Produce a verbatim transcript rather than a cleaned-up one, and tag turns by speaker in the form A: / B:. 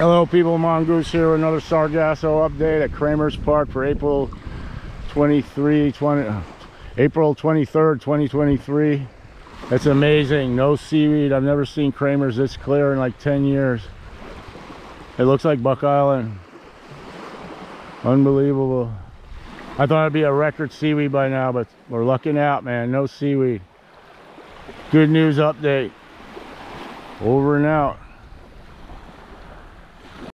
A: Hello people, Mongoose here with another Sargasso update at Cramer's Park for April twenty-third, twenty twenty-three. That's amazing. No seaweed. I've never seen Cramer's this clear in like ten years. It looks like Buck Island. Unbelievable. I thought it'd be a record seaweed by now, but we're lucking out, man. No seaweed. Good news update. Over and out.